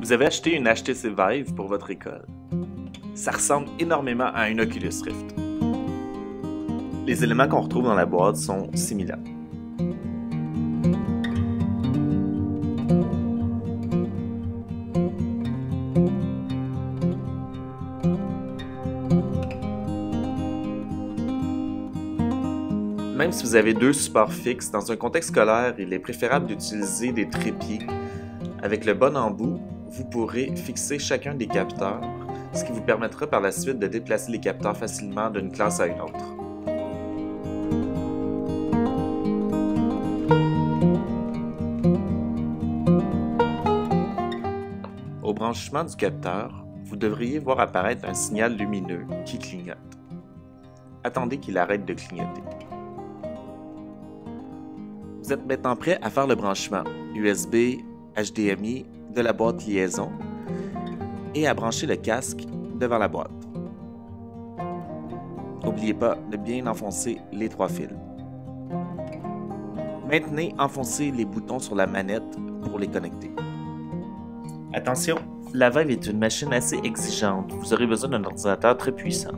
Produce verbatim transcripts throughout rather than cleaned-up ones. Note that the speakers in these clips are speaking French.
Vous avez acheté une H T C Vive pour votre école. Ça ressemble énormément à un Oculus Rift. Les éléments qu'on retrouve dans la boîte sont similaires. Même si vous avez deux supports fixes, dans un contexte scolaire, il est préférable d'utiliser des trépieds. Avec le bon embout, vous pourrez fixer chacun des capteurs, ce qui vous permettra par la suite de déplacer les capteurs facilement d'une classe à une autre. Au branchement du capteur, vous devriez voir apparaître un signal lumineux qui clignote. Attendez qu'il arrête de clignoter. Vous êtes maintenant prêt à faire le branchement U S B, H D M I de la boîte liaison et à brancher le casque devant la boîte. N'oubliez pas de bien enfoncer les trois fils. Maintenant, enfoncez les boutons sur la manette pour les connecter. Attention, la Vive est une machine assez exigeante. Vous aurez besoin d'un ordinateur très puissant.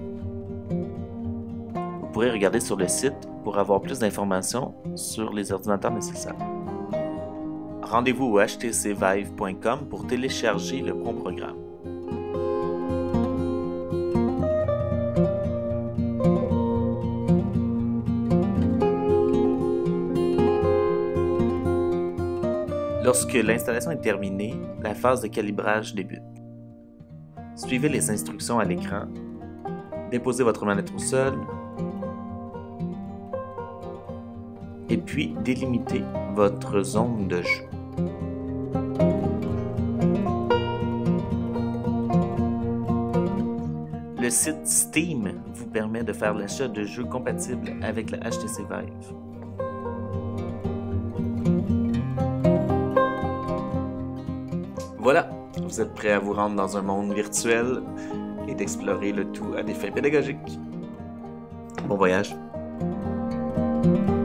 Vous pourrez regarder sur le site pour avoir plus d'informations sur les ordinateurs nécessaires. Rendez-vous au h t c vive point com pour télécharger le bon programme. Lorsque l'installation est terminée, la phase de calibrage débute. Suivez les instructions à l'écran. Déposez votre manette au sol. Et puis délimitez votre zone de jeu. Le site Steam vous permet de faire l'achat de jeux compatibles avec la H T C Vive. Voilà, vous êtes prêt à vous rendre dans un monde virtuel et d'explorer le tout à des fins pédagogiques. Bon voyage!